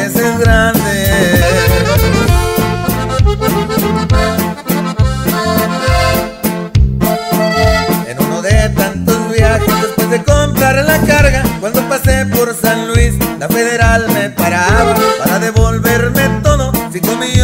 veces grande. En uno de tantos viajes, después de comprar la carga, cuando pasé por San Luis, la Federal me paraba para devolverme todo, 5 millones